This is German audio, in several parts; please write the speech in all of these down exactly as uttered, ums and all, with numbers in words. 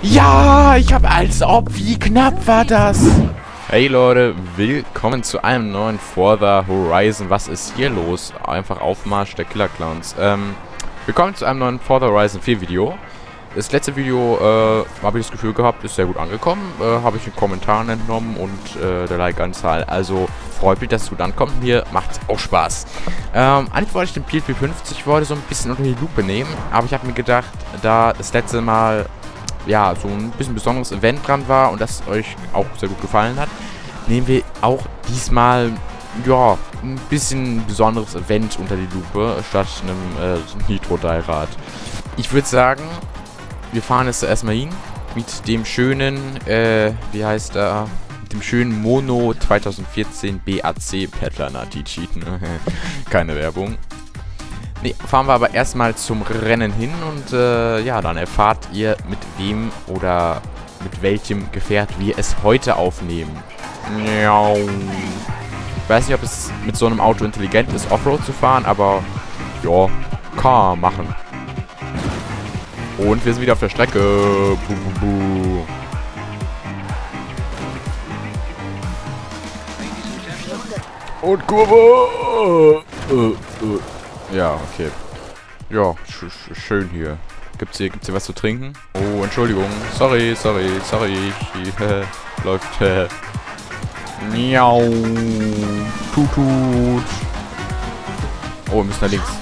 Ja, ich hab als ob, wie knapp war das? Hey Leute, willkommen zu einem neuen Forza Horizon. Was ist hier los? Einfach Aufmarsch der Killer Clowns. Ähm, willkommen zu einem neuen Forza Horizon vier Video. Das letzte Video, äh, habe ich das Gefühl gehabt, ist sehr gut angekommen. Äh, habe ich in Kommentaren entnommen und äh, der Like-Anzahl. Also freut mich, dass es gut ankommt. Mir macht auch Spaß. Ähm, eigentlich wollte ich den P L P fünfzig heute so ein bisschen unter die Lupe nehmen. Aber ich habe mir gedacht, da das letzte Mal ja so ein bisschen besonderes Event dran war und das euch auch sehr gut gefallen hat, nehmen wir auch diesmal ja ein bisschen besonderes Event unter die Lupe statt einem äh, Nitro-Dreirad. Ich würde sagen, wir fahren jetzt erstmal hin mit dem schönen, äh, wie heißt er, mit dem schönen Mono zwanzig vierzehn B A C Peddler, na, die cheaten, keine Werbung. Ne, fahren wir aber erstmal zum Rennen hin und äh, ja, dann erfahrt ihr, mit wem oder mit welchem Gefährt wir es heute aufnehmen. Ich weiß nicht, ob es mit so einem Auto intelligent ist, Offroad zu fahren, aber ja, kann man machen. Und wir sind wieder auf der Strecke. Buh, buh, buh. Und Kurve. Äh, äh. Ja, okay. Ja, sch sch schön hier. Gibt's hier, gibt's hier was zu trinken? Oh, Entschuldigung. Sorry, sorry, sorry. Äh, läuft. Äh. Miau. Tut, tut. Oh, wir müssen da links.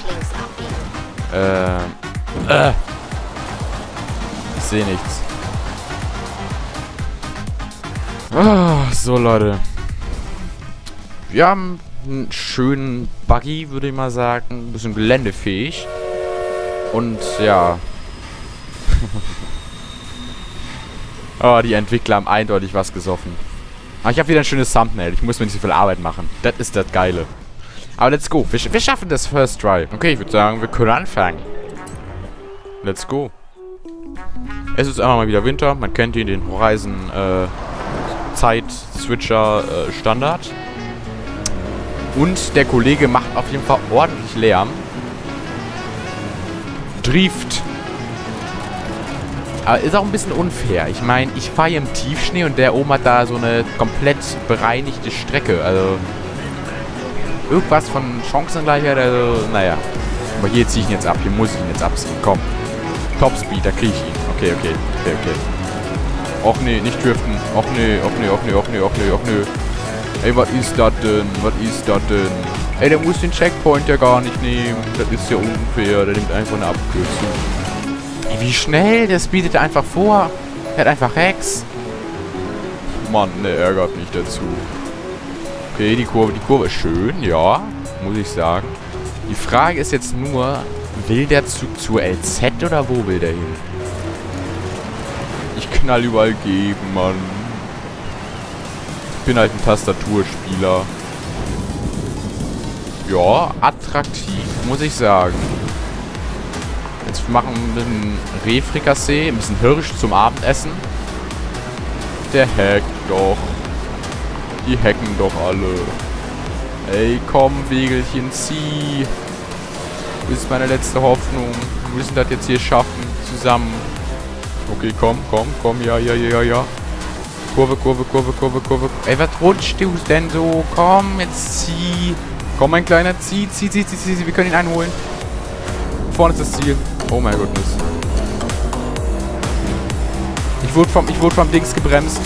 Äh. Äh. Ich sehe nichts. Ah, so, Leute. Wir haben einen schönen Buggy, würde ich mal sagen. Ein bisschen geländefähig. Und ja. Oh, die Entwickler haben eindeutig was gesoffen. Aber ich habe wieder ein schönes Thumbnail. Ich muss mir nicht so viel Arbeit machen. Das ist das Geile. Aber let's go. Wir, wir schaffen das First Try. Okay, ich würde sagen, wir können anfangen. Let's go. Es ist einfach mal wieder Winter. Man kennt ihn, den Horizon äh, Zeit-Switcher äh, Standard. Und der Kollege macht auf jeden Fall ordentlich Lärm. Drift. Aber ist auch ein bisschen unfair. Ich meine, ich fahre hier im Tiefschnee und der oben hat da so eine komplett bereinigte Strecke. Also irgendwas von Chancengleichheit. Also, naja. Aber hier ziehe ich ihn jetzt ab. Hier muss ich ihn jetzt abziehen. Komm. Topspeed, da kriege ich ihn. Okay, okay, okay, okay. Och nee, nicht driften. Och nee, och nee, och nee, och nee, och nee, och nee. Ey, was ist das denn? Was ist das denn? Ey, der muss den Checkpoint ja gar nicht nehmen. Das ist ja unfair. Der nimmt einfach eine Abkürzung. Ey, wie schnell? Der speedet einfach vor. Der hat einfach Hacks. Mann, der ärgert mich dazu. Okay, die Kurve, die Kurve ist schön, ja. Muss ich sagen. Die Frage ist jetzt nur, will der Zug zur L Z oder wo will der hin? Ich knall überall gegen, Mann. Ich bin halt ein Tastaturspieler. Ja, attraktiv, muss ich sagen. Jetzt machen wir ein bisschen Rehfrikassee, ein bisschen Hirsch zum Abendessen. Der hackt doch. Die hacken doch alle. Ey, komm, Wegelchen, zieh. Das ist meine letzte Hoffnung. Wir müssen das jetzt hier schaffen. Zusammen. Okay, komm, komm, komm. Ja, ja, ja, ja. Kurve, Kurve, Kurve, Kurve, Kurve. Ey, was rutscht du denn so? Komm, jetzt zieh. Komm, mein Kleiner, zieh, zieh, zieh, zieh, zieh. Wir können ihn einholen. Vorne ist das Ziel. Oh mein Gott. Ich wurde vom, ich wurde vom Dings gebremst.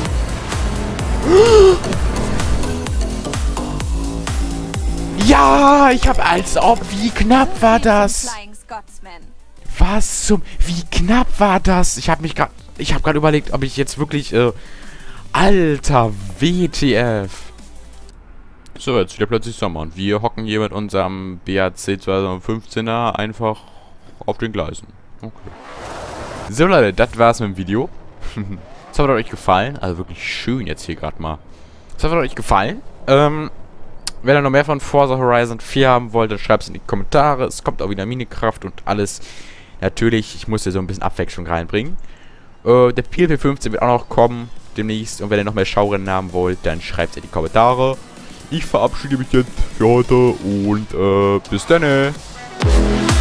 Ja, ich hab als ob. Wie knapp war das? Was zum... Wie knapp war das? Ich hab mich gerade... Ich hab gerade überlegt, ob ich jetzt wirklich... Äh, Alter, W T F. So, jetzt wieder plötzlich Sommer. Und wir hocken hier mit unserem B A C zweitausendfünfzehner einfach auf den Gleisen. Okay. So, Leute, das war's mit dem Video. Das hat euch gefallen. Also wirklich schön jetzt hier gerade mal. Das hat euch gefallen. Ähm... Wenn ihr noch mehr von Forza Horizon vier haben wollt, dann schreibt es in die Kommentare. Es kommt auch wieder Minikraft und alles. Natürlich, ich muss hier so ein bisschen Abwechslung reinbringen. Äh, der P L P fünfzehn wird auch noch kommen demnächst. Und wenn ihr noch mehr Schaurennen haben wollt, dann schreibt es in die Kommentare. Ich verabschiede mich jetzt für heute und äh, bis dann.